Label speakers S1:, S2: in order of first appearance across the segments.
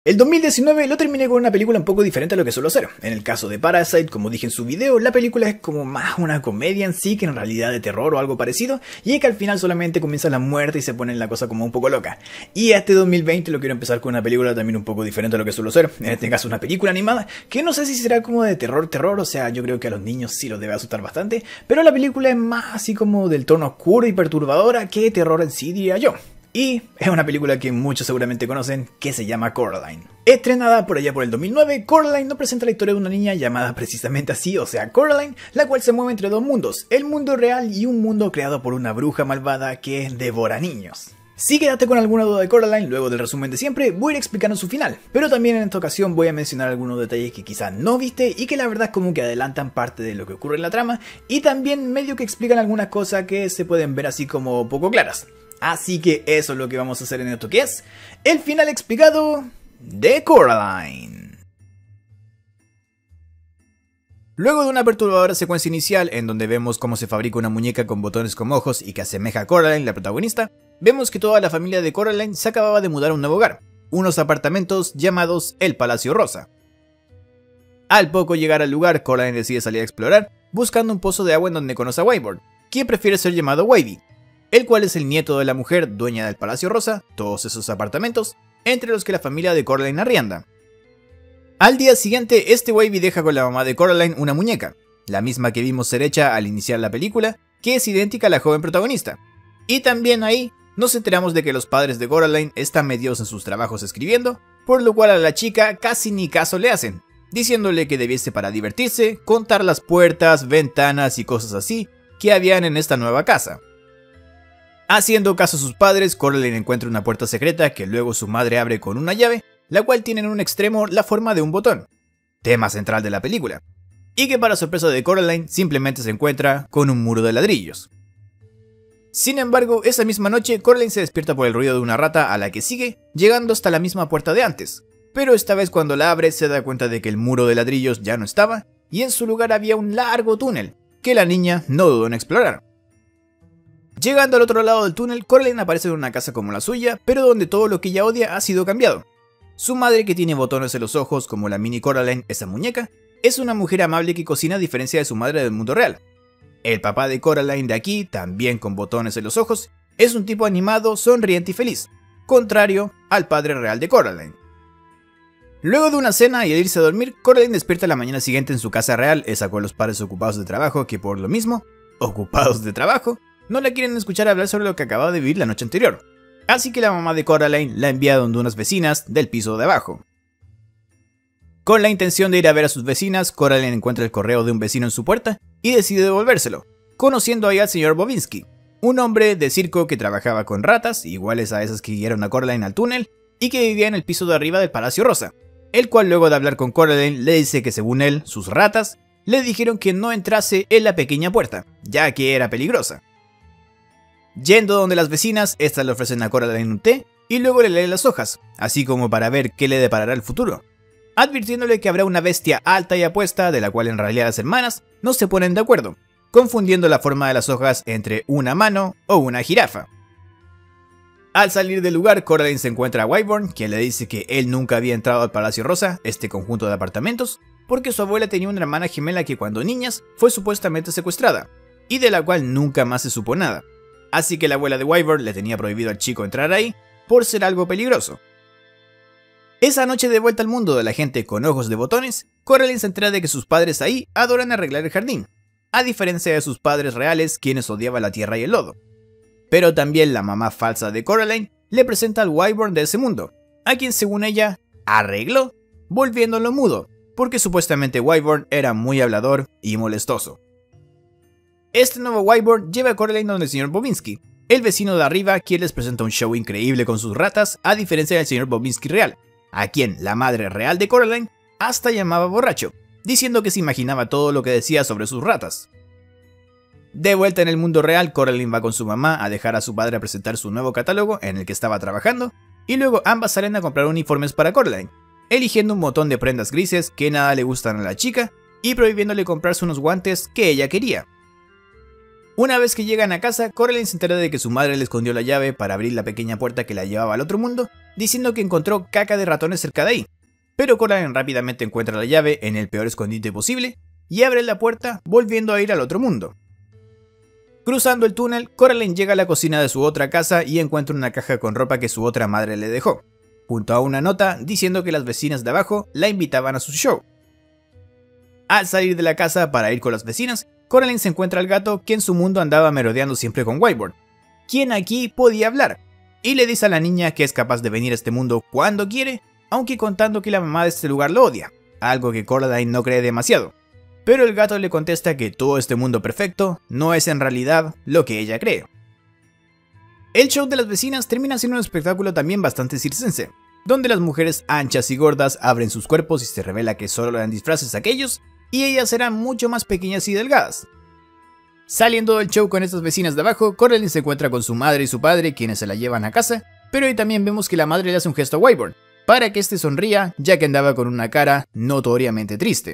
S1: El 2019 lo terminé con una película un poco diferente a lo que suelo hacer. En el caso de Parasite, como dije en su video, la película es como más una comedia en sí que en realidad de terror o algo parecido, y es que al final solamente comienza la muerte y se pone la cosa como un poco loca. Y este 2020 lo quiero empezar con una película también un poco diferente a lo que suelo hacer. En este caso una película animada, que no sé si será como de terror, o sea, yo creo que a los niños sí los debe asustar bastante, pero la película es más así como del tono oscuro y perturbadora que terror en sí, diría yo. Y es una película que muchos seguramente conocen, que se llama Coraline. Estrenada por allá por el 2009, Coraline nos presenta la historia de una niña llamada precisamente así, o sea Coraline, la cual se mueve entre dos mundos, el mundo real y un mundo creado por una bruja malvada que devora niños. Si quedaste con alguna duda de Coraline, luego del resumen de siempre, voy a ir explicando su final, pero también en esta ocasión voy a mencionar algunos detalles que quizás no viste y que la verdad como que adelantan parte de lo que ocurre en la trama, y también medio que explican algunas cosas que se pueden ver así como poco claras. Así que eso es lo que vamos a hacer en esto, que es el final explicado de Coraline. Luego de una perturbadora secuencia inicial en donde vemos cómo se fabrica una muñeca con botones como ojos y que asemeja a Coraline, la protagonista, vemos que toda la familia de Coraline se acababa de mudar a un nuevo hogar, unos apartamentos llamados el Palacio Rosa. Al poco llegar al lugar, Coraline decide salir a explorar, buscando un pozo de agua en donde conoce a Wyvern, quien prefiere ser llamado Wavy, el cual es el nieto de la mujer dueña del Palacio Rosa, todos esos apartamentos, entre los que la familia de Coraline arrienda. Al día siguiente, este Wavy deja con la mamá de Coraline una muñeca, la misma que vimos ser hecha al iniciar la película, que es idéntica a la joven protagonista. Y también ahí nos enteramos de que los padres de Coraline están metidos en sus trabajos escribiendo, por lo cual a la chica casi ni caso le hacen, diciéndole que debiese para divertirse contar las puertas, ventanas y cosas así que habían en esta nueva casa. Haciendo caso a sus padres, Coraline encuentra una puerta secreta que luego su madre abre con una llave, la cual tiene en un extremo la forma de un botón, tema central de la película, y que para sorpresa de Coraline simplemente se encuentra con un muro de ladrillos. Sin embargo, esa misma noche Coraline se despierta por el ruido de una rata a la que sigue, llegando hasta la misma puerta de antes, pero esta vez cuando la abre se da cuenta de que el muro de ladrillos ya no estaba, y en su lugar había un largo túnel, que la niña no dudó en explorar. Llegando al otro lado del túnel, Coraline aparece en una casa como la suya, pero donde todo lo que ella odia ha sido cambiado. Su madre, que tiene botones en los ojos como la mini Coraline, esa muñeca, es una mujer amable que cocina a diferencia de su madre del mundo real. El papá de Coraline de aquí, también con botones en los ojos, es un tipo animado, sonriente y feliz, contrario al padre real de Coraline. Luego de una cena y al irse a dormir, Coraline despierta la mañana siguiente en su casa real, esa con los padres ocupados de trabajo que por lo mismo, ocupados de trabajo, no la quieren escuchar hablar sobre lo que acababa de vivir la noche anterior, así que la mamá de Coraline la envía donde unas vecinas del piso de abajo. Con la intención de ir a ver a sus vecinas, Coraline encuentra el correo de un vecino en su puerta y decide devolvérselo, conociendo ahí al señor Bobinsky, un hombre de circo que trabajaba con ratas, iguales a esas que guiaron a Coraline al túnel, y que vivía en el piso de arriba del Palacio Rosa, el cual luego de hablar con Coraline le dice que según él, sus ratas, le dijeron que no entrase en la pequeña puerta, ya que era peligrosa. Yendo donde las vecinas, estas le ofrecen a Coraline un té y luego le leen las hojas, así como para ver qué le deparará el futuro, advirtiéndole que habrá una bestia alta y apuesta de la cual en realidad las hermanas no se ponen de acuerdo, confundiendo la forma de las hojas entre una mano o una jirafa. Al salir del lugar, Coraline se encuentra a Wyvern, quien le dice que él nunca había entrado al Palacio Rosa, este conjunto de apartamentos, porque su abuela tenía una hermana gemela que cuando niñas fue supuestamente secuestrada, y de la cual nunca más se supo nada. Así que la abuela de Wyvern le tenía prohibido al chico entrar ahí por ser algo peligroso. Esa noche de vuelta al mundo de la gente con ojos de botones, Coraline se entera de que sus padres ahí adoran arreglar el jardín, a diferencia de sus padres reales quienes odiaban la tierra y el lodo. Pero también la mamá falsa de Coraline le presenta al Wyvern de ese mundo, a quien según ella arregló, volviéndolo mudo, porque supuestamente Wyvern era muy hablador y molestoso. Este nuevo Wyvern lleva a Coraline donde el señor Bobinsky, el vecino de arriba, quien les presenta un show increíble con sus ratas, a diferencia del señor Bobinsky real, a quien la madre real de Coraline hasta llamaba borracho, diciendo que se imaginaba todo lo que decía sobre sus ratas. De vuelta en el mundo real, Coraline va con su mamá a dejar a su padre a presentar su nuevo catálogo en el que estaba trabajando, y luego ambas salen a comprar uniformes para Coraline, eligiendo un montón de prendas grises que nada le gustan a la chica, y prohibiéndole comprarse unos guantes que ella quería. Una vez que llegan a casa, Coraline se entera de que su madre le escondió la llave para abrir la pequeña puerta que la llevaba al otro mundo, diciendo que encontró caca de ratones cerca de ahí. Pero Coraline rápidamente encuentra la llave en el peor escondite posible y abre la puerta, volviendo a ir al otro mundo. Cruzando el túnel, Coraline llega a la cocina de su otra casa y encuentra una caja con ropa que su otra madre le dejó, junto a una nota diciendo que las vecinas de abajo la invitaban a su show. Al salir de la casa para ir con las vecinas, Coraline se encuentra al gato que en su mundo andaba merodeando siempre con Wyvern, quien aquí podía hablar, y le dice a la niña que es capaz de venir a este mundo cuando quiere, aunque contando que la mamá de este lugar lo odia, algo que Coraline no cree demasiado. Pero el gato le contesta que todo este mundo perfecto no es en realidad lo que ella cree. El show de las vecinas termina siendo un espectáculo también bastante circense, donde las mujeres anchas y gordas abren sus cuerpos y se revela que solo eran disfraces aquellos, y ellas eran mucho más pequeñas y delgadas. Saliendo del show con estas vecinas de abajo, Coraline se encuentra con su madre y su padre, quienes se la llevan a casa, pero ahí también vemos que la madre le hace un gesto a Wyvern, para que este sonría, ya que andaba con una cara notoriamente triste.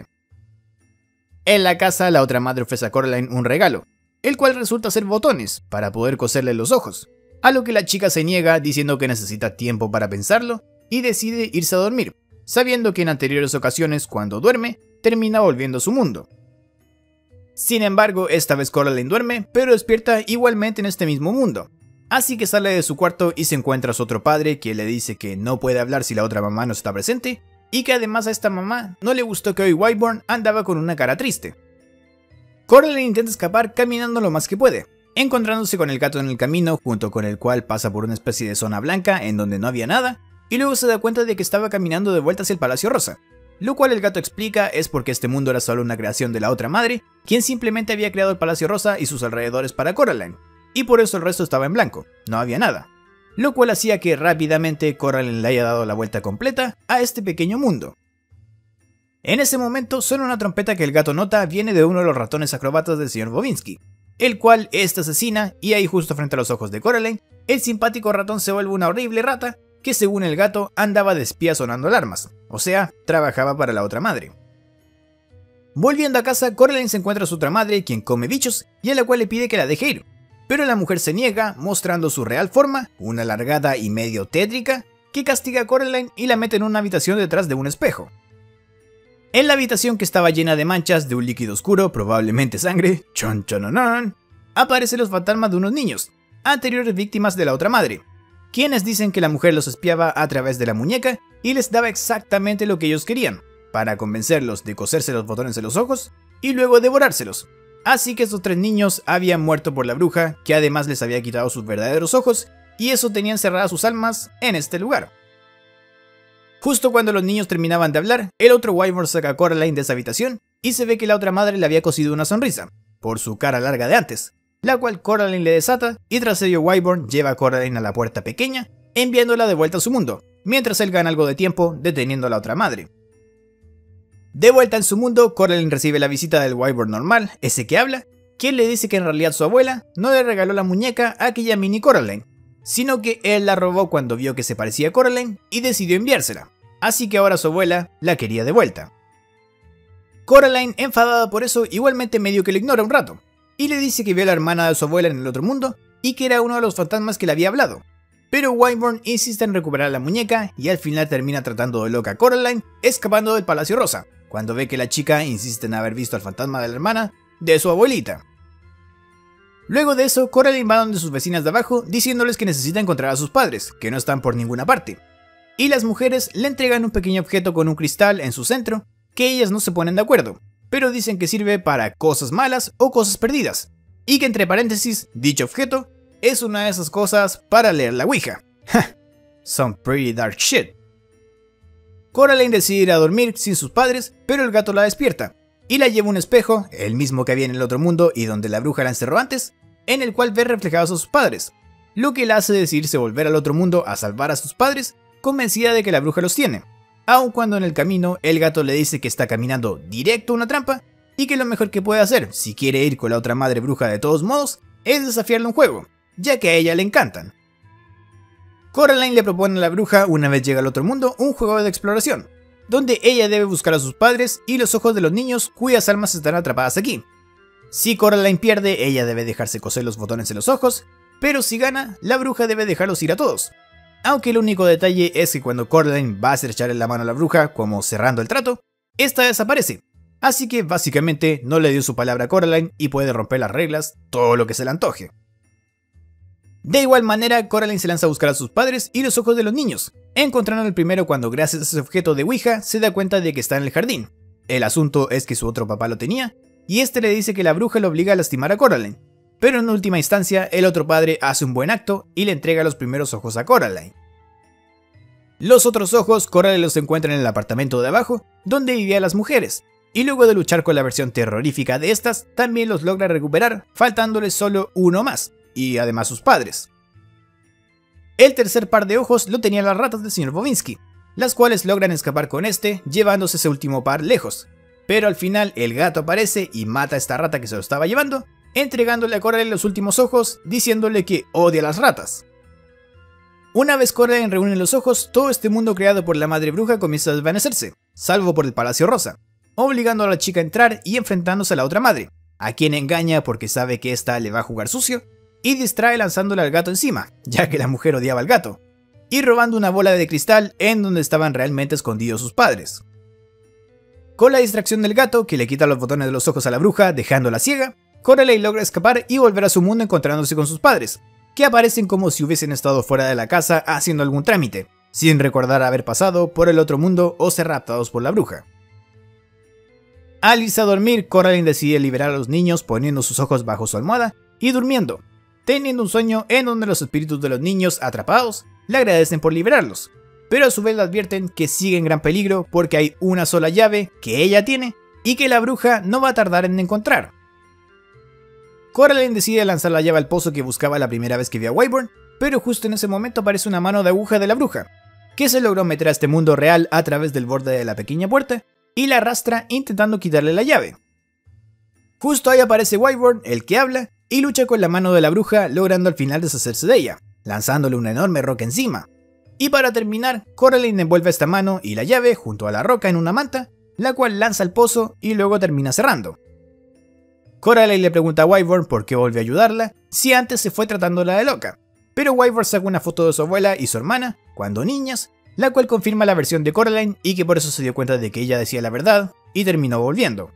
S1: En la casa, la otra madre ofrece a Coraline un regalo, el cual resulta ser botones, para poder coserle los ojos, a lo que la chica se niega diciendo que necesita tiempo para pensarlo, y decide irse a dormir, sabiendo que en anteriores ocasiones, cuando duerme, termina volviendo a su mundo. Sin embargo, esta vez Coraline duerme, pero despierta igualmente en este mismo mundo. Así que sale de su cuarto y se encuentra a su otro padre, que le dice que no puede hablar si la otra mamá no está presente, y que además a esta mamá no le gustó que hoy Wyvern andaba con una cara triste. Coraline intenta escapar caminando lo más que puede, encontrándose con el gato en el camino, junto con el cual pasa por una especie de zona blanca en donde no había nada, y luego se da cuenta de que estaba caminando de vuelta hacia el Palacio Rosa. Lo cual el gato explica es porque este mundo era solo una creación de la otra madre, quien simplemente había creado el Palacio Rosa y sus alrededores para Coraline, y por eso el resto estaba en blanco, no había nada. Lo cual hacía que rápidamente Coraline le haya dado la vuelta completa a este pequeño mundo. En ese momento suena una trompeta que el gato nota viene de uno de los ratones acróbatas del señor Bobinsky, el cual este asesina, y ahí justo frente a los ojos de Coraline, el simpático ratón se vuelve una horrible rata que según el gato andaba de espía sonando alarmas, o sea, trabajaba para la otra madre. Volviendo a casa, Coraline se encuentra a su otra madre, quien come bichos, y a la cual le pide que la deje ir, pero la mujer se niega, mostrando su real forma, una alargada y medio tétrica, que castiga a Coraline y la mete en una habitación detrás de un espejo. En la habitación, que estaba llena de manchas de un líquido oscuro, probablemente sangre, chon chononon, aparecen los fantasmas de unos niños, anteriores víctimas de la otra madre, quienes dicen que la mujer los espiaba a través de la muñeca y les daba exactamente lo que ellos querían, para convencerlos de coserse los botones en los ojos y luego devorárselos. Así que estos tres niños habían muerto por la bruja, que además les había quitado sus verdaderos ojos, y eso tenían cerradas sus almas en este lugar. Justo cuando los niños terminaban de hablar, el otro Wyvern saca a Coraline de esa habitación y se ve que la otra madre le había cosido una sonrisa, por su cara larga de antes, la cual Coraline le desata, y tras ello Wyvern lleva a Coraline a la puerta pequeña, enviándola de vuelta a su mundo, mientras él gana algo de tiempo deteniendo a la otra madre. De vuelta en su mundo, Coraline recibe la visita del Wyvern normal, ese que habla, quien le dice que en realidad su abuela no le regaló la muñeca a aquella mini Coraline, sino que él la robó cuando vio que se parecía a Coraline y decidió enviársela, así que ahora su abuela la quería de vuelta. Coraline, enfadada por eso, igualmente medio que lo ignora un rato, y le dice que vio a la hermana de su abuela en el otro mundo y que era uno de los fantasmas que le había hablado. Pero Wyvern insiste en recuperar la muñeca y al final termina tratando de loca a Coraline, escapando del Palacio Rosa, cuando ve que la chica insiste en haber visto al fantasma de la hermana de su abuelita. Luego de eso, Coraline va donde sus vecinas de abajo diciéndoles que necesita encontrar a sus padres, que no están por ninguna parte. Y las mujeres le entregan un pequeño objeto con un cristal en su centro, que ellas no se ponen de acuerdo, pero dicen que sirve para cosas malas o cosas perdidas, y que entre paréntesis, dicho objeto es una de esas cosas para leer la Ouija. Some pretty dark shit. Coraline decide ir a dormir sin sus padres, pero el gato la despierta, y la lleva a un espejo, el mismo que había en el otro mundo y donde la bruja la encerró antes, en el cual ve reflejados a sus padres, lo que la hace decidirse volver al otro mundo a salvar a sus padres, convencida de que la bruja los tiene, aun cuando en el camino el gato le dice que está caminando directo a una trampa y que lo mejor que puede hacer si quiere ir con la otra madre bruja de todos modos es desafiarle un juego, ya que a ella le encantan. Coraline le propone a la bruja, una vez llega al otro mundo, un juego de exploración, donde ella debe buscar a sus padres y los ojos de los niños cuyas almas están atrapadas aquí. Si Coraline pierde, ella debe dejarse coser los botones en los ojos, pero si gana, la bruja debe dejarlos ir a todos. Aunque el único detalle es que cuando Coraline va a estrecharle la mano a la bruja, como cerrando el trato, esta desaparece. Así que básicamente no le dio su palabra a Coraline y puede romper las reglas todo lo que se le antoje. De igual manera, Coraline se lanza a buscar a sus padres y los ojos de los niños, encontrando el primero cuando gracias a ese objeto de Ouija se da cuenta de que está en el jardín. El asunto es que su otro papá lo tenía, y este le dice que la bruja lo obliga a lastimar a Coraline, pero en última instancia el otro padre hace un buen acto y le entrega los primeros ojos a Coraline. Los otros ojos Coraline los encuentra en el apartamento de abajo, donde vivían las mujeres, y luego de luchar con la versión terrorífica de estas, también los logra recuperar, faltándoles solo uno más, y además sus padres. El tercer par de ojos lo tenían las ratas del señor Bobinsky, las cuales logran escapar con este, llevándose ese último par lejos, pero al final el gato aparece y mata a esta rata que se lo estaba llevando, entregándole a Coraline los últimos ojos, diciéndole que odia a las ratas. Una vez Coraline reúne los ojos, todo este mundo creado por la madre bruja comienza a desvanecerse, salvo por el Palacio Rosa, obligando a la chica a entrar y enfrentándose a la otra madre, a quien engaña porque sabe que ésta le va a jugar sucio, y distrae lanzándole al gato encima, ya que la mujer odiaba al gato, y robando una bola de cristal en donde estaban realmente escondidos sus padres. Con la distracción del gato, que le quita los botones de los ojos a la bruja, dejándola ciega, Coraline logra escapar y volver a su mundo encontrándose con sus padres, que aparecen como si hubiesen estado fuera de la casa haciendo algún trámite, sin recordar haber pasado por el otro mundo o ser raptados por la bruja. Al irse a dormir, Coraline decide liberar a los niños poniendo sus ojos bajo su almohada y durmiendo, teniendo un sueño en donde los espíritus de los niños atrapados le agradecen por liberarlos, pero a su vez le advierten que sigue en gran peligro porque hay una sola llave que ella tiene y que la bruja no va a tardar en encontrar. Coraline decide lanzar la llave al pozo que buscaba la primera vez que vio a Wyvern, pero justo en ese momento aparece una mano de aguja de la bruja, que se logró meter a este mundo real a través del borde de la pequeña puerta y la arrastra intentando quitarle la llave. Justo ahí aparece Wyvern, el que habla, y lucha con la mano de la bruja logrando al final deshacerse de ella, lanzándole una enorme roca encima. Y para terminar, Coraline envuelve esta mano y la llave junto a la roca en una manta, la cual lanza al pozo y luego termina cerrando. Coraline le pregunta a Wyvern por qué volvió a ayudarla si antes se fue tratándola de loca, pero Wyvern saca una foto de su abuela y su hermana, cuando niñas, la cual confirma la versión de Coraline y que por eso se dio cuenta de que ella decía la verdad y terminó volviendo.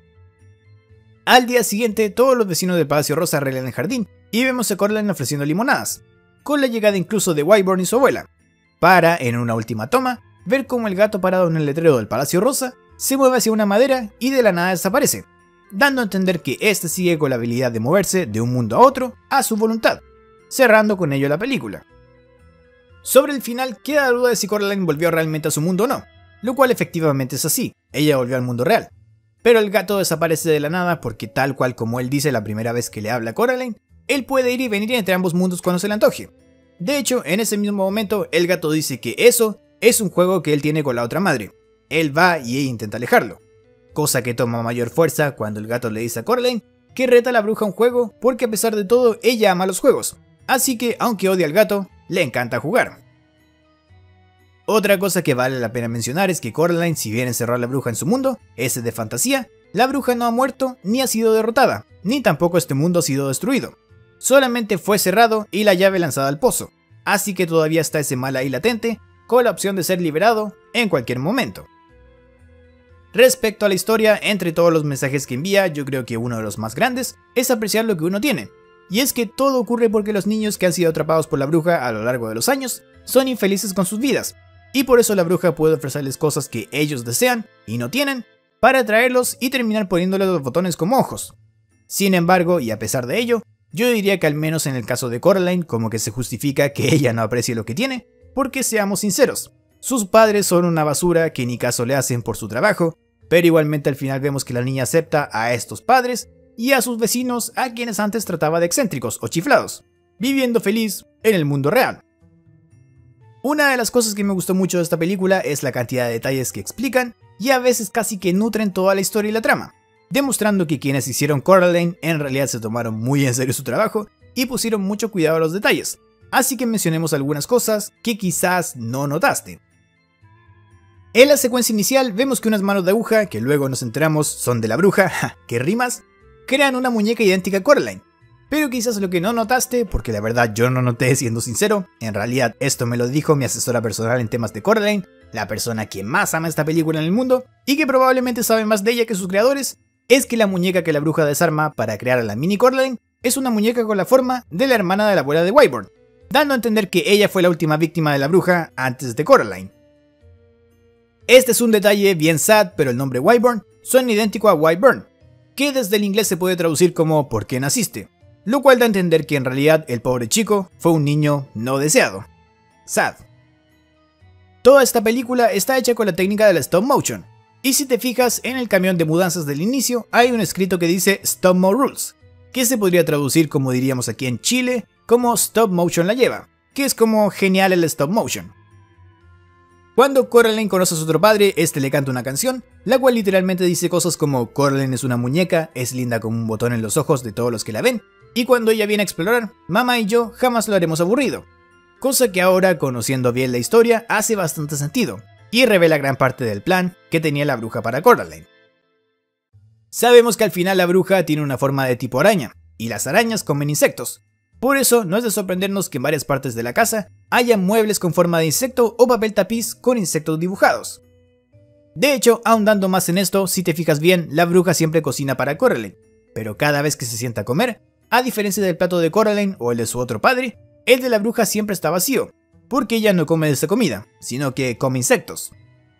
S1: Al día siguiente, todos los vecinos del Palacio Rosa arreglan el jardín y vemos a Coraline ofreciendo limonadas, con la llegada incluso de Wyvern y su abuela, para, en una última toma, ver cómo el gato parado en el letrero del Palacio Rosa se mueve hacia una madera y de la nada desaparece, dando a entender que este sigue con la habilidad de moverse de un mundo a otro a su voluntad, cerrando con ello la película. Sobre el final queda la duda de si Coraline volvió realmente a su mundo o no, lo cual efectivamente es así, ella volvió al mundo real. Pero el gato desaparece de la nada porque tal cual como él dice la primera vez que le habla a Coraline, él puede ir y venir entre ambos mundos cuando se le antoje. De hecho, en ese mismo momento el gato dice que eso es un juego que él tiene con la otra madre. Él va y ella intenta alejarlo, cosa que toma mayor fuerza cuando el gato le dice a Coraline que reta a la bruja a un juego porque a pesar de todo ella ama los juegos, así que aunque odia al gato, le encanta jugar. Otra cosa que vale la pena mencionar es que Coraline, si bien encerró a la bruja en su mundo, ese de fantasía, la bruja no ha muerto ni ha sido derrotada, ni tampoco este mundo ha sido destruido. Solamente fue cerrado y la llave lanzada al pozo, así que todavía está ese mal ahí latente, con la opción de ser liberado en cualquier momento. Respecto a la historia, entre todos los mensajes que envía, yo creo que uno de los más grandes es apreciar lo que uno tiene. Y es que todo ocurre porque los niños que han sido atrapados por la bruja a lo largo de los años son infelices con sus vidas, y por eso la bruja puede ofrecerles cosas que ellos desean y no tienen, para atraerlos y terminar poniéndoles los botones como ojos. Sin embargo, y a pesar de ello, yo diría que al menos en el caso de Coraline como que se justifica que ella no aprecie lo que tiene, porque seamos sinceros, sus padres son una basura que ni caso le hacen por su trabajo, pero igualmente al final vemos que la niña acepta a estos padres y a sus vecinos a quienes antes trataba de excéntricos o chiflados, viviendo feliz en el mundo real. Una de las cosas que me gustó mucho de esta película es la cantidad de detalles que explican y a veces casi que nutren toda la historia y la trama, demostrando que quienes hicieron Coraline en realidad se tomaron muy en serio su trabajo y pusieron mucho cuidado a los detalles, así que mencionemos algunas cosas que quizás no notaste. En la secuencia inicial vemos que unas manos de aguja, que luego nos enteramos son de la bruja, que rimas, crean una muñeca idéntica a Coraline. Pero quizás lo que no notaste, porque la verdad yo no noté siendo sincero, en realidad esto me lo dijo mi asesora personal en temas de Coraline, la persona que más ama esta película en el mundo, y que probablemente sabe más de ella que sus creadores, es que la muñeca que la bruja desarma para crear a la mini Coraline es una muñeca con la forma de la hermana de la abuela de Wyborn, dando a entender que ella fue la última víctima de la bruja antes de Coraline. Este es un detalle bien sad, pero el nombre Wyborn suena idéntico a Wyburn, que desde el inglés se puede traducir como ¿por qué naciste?, lo cual da a entender que en realidad el pobre chico fue un niño no deseado. Sad. Toda esta película está hecha con la técnica de la stop motion, y si te fijas en el camión de mudanzas del inicio hay un escrito que dice Stop Mo Rules, que se podría traducir como diríamos aquí en Chile, como Stop Motion la lleva, que es como genial el stop motion. Cuando Coraline conoce a su otro padre, este le canta una canción, la cual literalmente dice cosas como Coraline es una muñeca, es linda como un botón en los ojos de todos los que la ven, y cuando ella viene a explorar, mamá y yo jamás lo haremos aburrido. Cosa que ahora, conociendo bien la historia, hace bastante sentido, y revela gran parte del plan que tenía la bruja para Coraline. Sabemos que al final la bruja tiene una forma de tipo araña, y las arañas comen insectos. Por eso no es de sorprendernos que en varias partes de la casa haya muebles con forma de insecto o papel tapiz con insectos dibujados. De hecho, ahondando más en esto, si te fijas bien, la bruja siempre cocina para Coraline, pero cada vez que se sienta a comer, a diferencia del plato de Coraline o el de su otro padre, el de la bruja siempre está vacío, porque ella no come de esa comida, sino que come insectos.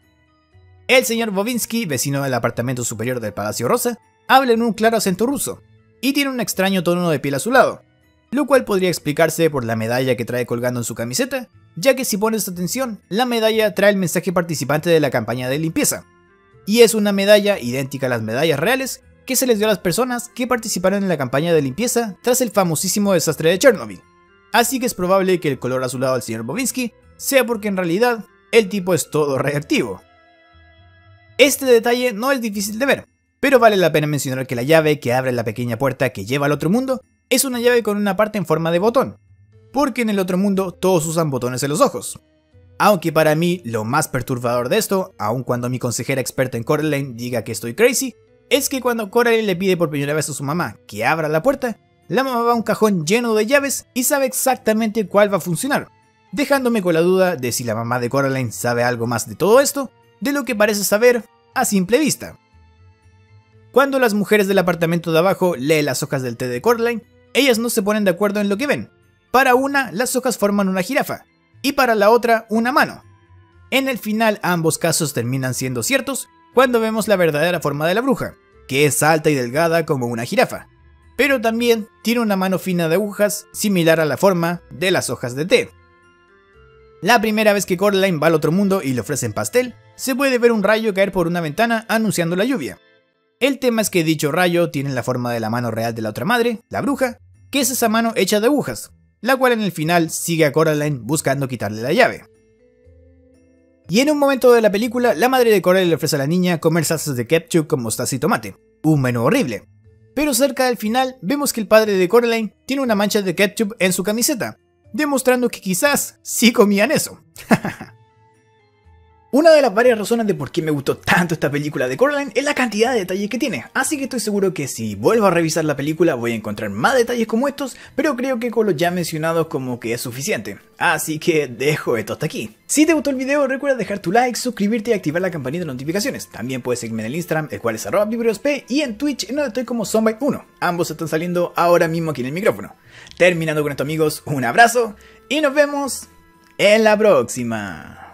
S1: El señor Bobinsky, vecino del apartamento superior del Palacio Rosa, habla en un claro acento ruso, y tiene un extraño tono de piel azulado, lo cual podría explicarse por la medalla que trae colgando en su camiseta, ya que si pones atención, la medalla trae el mensaje participante de la campaña de limpieza, y es una medalla idéntica a las medallas reales que se les dio a las personas que participaron en la campaña de limpieza tras el famosísimo desastre de Chernobyl. Así que es probable que el color azulado del señor Bobinsky sea porque en realidad el tipo es todo reactivo. Este detalle no es difícil de ver, pero vale la pena mencionar que la llave que abre la pequeña puerta que lleva al otro mundo es una llave con una parte en forma de botón, porque en el otro mundo todos usan botones en los ojos. Aunque para mí lo más perturbador de esto, aun cuando mi consejera experta en Coraline diga que estoy crazy, es que cuando Coraline le pide por primera vez a su mamá que abra la puerta, la mamá va a un cajón lleno de llaves y sabe exactamente cuál va a funcionar, dejándome con la duda de si la mamá de Coraline sabe algo más de todo esto, de lo que parece saber a simple vista. Cuando las mujeres del apartamento de abajo leen las hojas del té de Coraline, ellas no se ponen de acuerdo en lo que ven. Para una, las hojas forman una jirafa, y para la otra, una mano. En el final, ambos casos terminan siendo ciertos cuando vemos la verdadera forma de la bruja, que es alta y delgada como una jirafa, pero también tiene una mano fina de agujas similar a la forma de las hojas de té. La primera vez que Coraline va al otro mundo y le ofrecen pastel, se puede ver un rayo caer por una ventana anunciando la lluvia. El tema es que dicho rayo tiene la forma de la mano real de la otra madre, la bruja, que es esa mano hecha de agujas, la cual en el final sigue a Coraline buscando quitarle la llave. Y en un momento de la película, la madre de Coraline le ofrece a la niña comer salsas de ketchup con mostaza y tomate, un menú horrible. Pero cerca del final, vemos que el padre de Coraline tiene una mancha de ketchup en su camiseta, demostrando que quizás sí comían eso. Una de las varias razones de por qué me gustó tanto esta película de Coraline es la cantidad de detalles que tiene, así que estoy seguro que si vuelvo a revisar la película voy a encontrar más detalles como estos, pero creo que con los ya mencionados como que es suficiente, así que dejo esto hasta aquí. Si te gustó el video recuerda dejar tu like, suscribirte y activar la campanita de notificaciones, también puedes seguirme en el Instagram, el cual es @vibriosp, y en Twitch en donde estoy como Zombite1, ambos están saliendo ahora mismo aquí en el micrófono. Terminando con esto amigos, un abrazo y nos vemos en la próxima.